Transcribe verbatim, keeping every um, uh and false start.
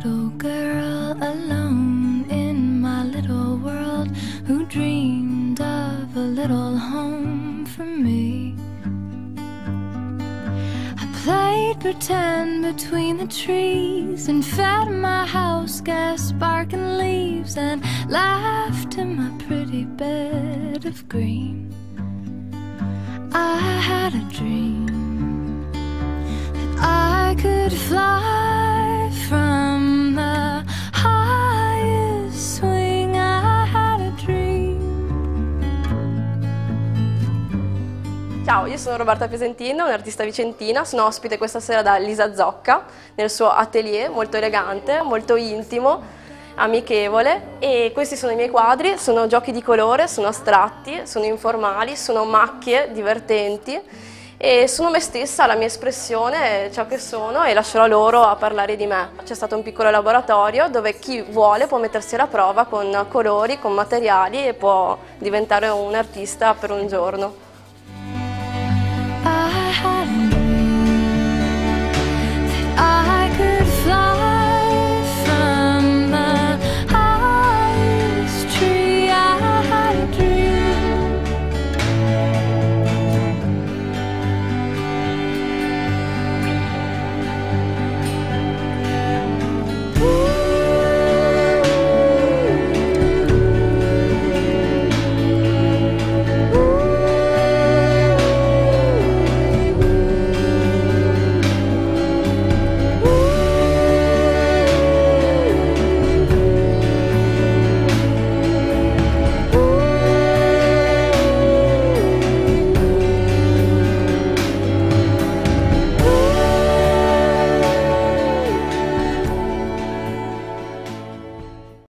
little girl alone in my little world who dreamed of a little home for me. I played pretend between the trees and fed my house gas sparking leaves and laughed in my pretty bed of green. I had a dream that I could fly from the highest swing. I had a dream. Ciao, io sono Roberta Piasentin, un'artista vicentina, sono ospite questa sera da Lisa Zocca nel suo atelier molto elegante, molto intimo, amichevole, e questi sono i miei quadri. Sono giochi di colore, sono astratti, sono informali, sono macchie divertenti e sono me stessa, la mia espressione, ciò che sono, e lascerò loro a parlare di me. C'è stato un piccolo laboratorio dove chi vuole può mettersi alla prova con colori, con materiali e può diventare un artista per un giorno.